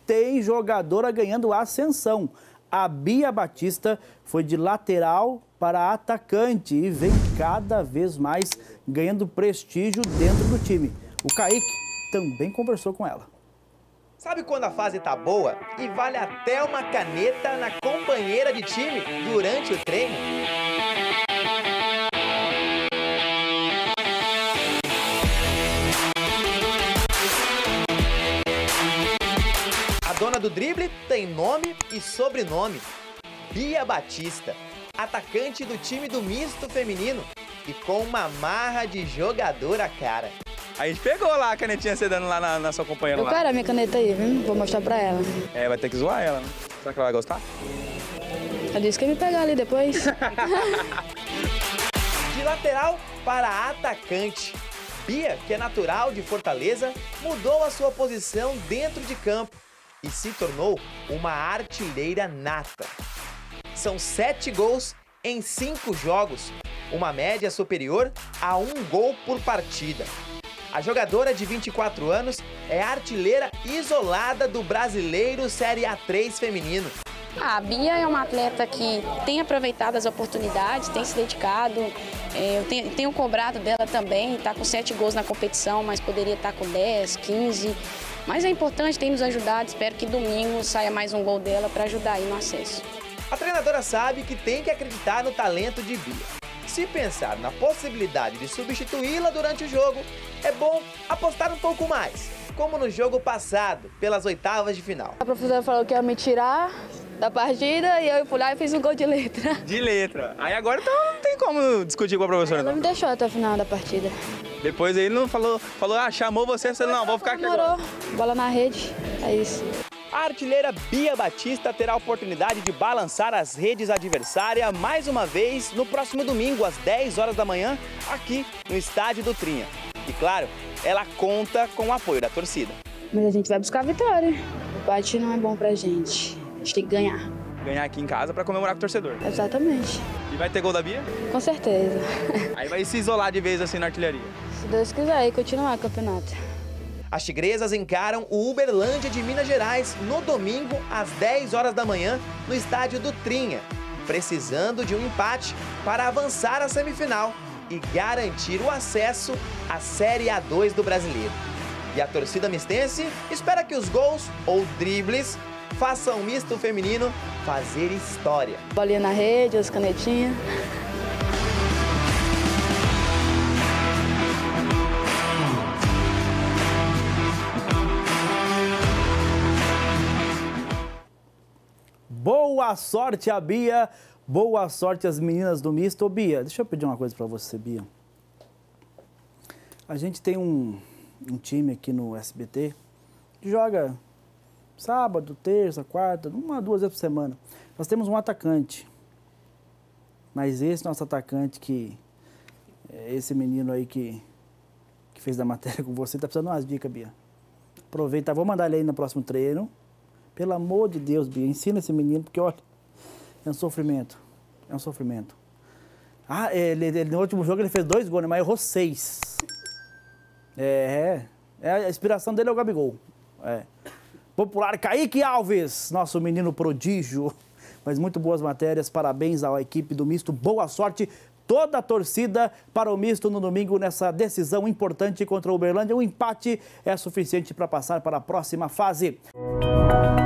tem jogadora ganhando ascensão. A Bia Batista foi de lateral para atacante e vem cada vez mais ganhando prestígio dentro do time. O Kaique também conversou com ela. Sabe quando a fase tá boa e vale até uma caneta na companheira de time durante o treino? A dona do drible tem nome e sobrenome. Bia Batista, atacante do time do misto feminino e com uma marra de jogadora cara. A gente pegou lá a canetinha você dando lá na sua companheira lá. Eu quero a minha caneta aí, viu? Vou mostrar pra ela. É, vai ter que zoar ela, né? Será que ela vai gostar? Ela disse que ia me pegar ali depois. De lateral para atacante. Bia, que é natural de Fortaleza, mudou a sua posição dentro de campo e se tornou uma artilheira nata. São 7 gols em 5 jogos, uma média superior a 1 gol por partida. A jogadora de 24 anos é artilheira isolada do Brasileiro Série A3 feminino. A Bia é uma atleta que tem aproveitado as oportunidades, tem se dedicado. Eu tenho cobrado dela também, está com 7 gols na competição, mas poderia estar com 10, 15. Mas é importante, tem nos ajudado. Espero que domingo saia mais um gol dela para ajudar aí no acesso. A treinadora sabe que tem que acreditar no talento de Bia. Se pensar na possibilidade de substituí-la durante o jogo, é bom apostar um pouco mais, como no jogo passado, pelas oitavas de final. A professora falou que ia me tirar da partida e eu fui lá e fiz um gol de letra. De letra. Aí agora então não tem como discutir com a professora, Ela não. me deixou até o final da partida. Depois ele não falou, chamou você não, vou ficar aqui agora. Bola na rede, é isso. A artilheira Bia Batista terá a oportunidade de balançar as redes adversárias mais uma vez no próximo domingo, às 10 horas da manhã, aqui no Estádio do Trinha. E claro, ela conta com o apoio da torcida. Mas a gente vai buscar a vitória. O empate não é bom pra gente. A gente tem que ganhar. Ganhar aqui em casa pra comemorar com o torcedor. Exatamente. E vai ter gol da Bia? Com certeza. Aí vai se isolar de vez assim na artilharia. Se Deus quiser, e continuar o campeonato. As tigresas encaram o Uberlândia de Minas Gerais no domingo, às 10 horas da manhã, no estádio do Trinha, precisando de um empate para avançar à semifinal e garantir o acesso à Série A2 do Brasileiro. E a torcida mistense espera que os gols ou dribles façam o misto feminino fazer história. Bolinha na rede, as canetinhas. Boa sorte a Bia, boa sorte às meninas do misto. Ô, Bia, deixa eu pedir uma coisa para você, Bia. A gente tem um time aqui no SBT que joga sábado, terça, quarta, 1 a 2 vezes por semana. Nós temos um atacante, mas esse nosso atacante esse menino aí que fez da matéria com você, tá precisando de umas dicas, Bia. Aproveita, vou mandar ele aí no próximo treino. Pelo amor de Deus, Bia, ensina esse menino, porque, olha, é um sofrimento. É um sofrimento. Ah, no último jogo ele fez 2 gols, mas errou 6. A inspiração dele é o Gabigol. Popular Kaique Alves, nosso menino prodígio. Mas muito boas matérias, parabéns à equipe do misto, boa sorte. Toda a torcida para o misto no domingo nessa decisão importante contra o Uberlândia. Um empate é suficiente para passar para a próxima fase.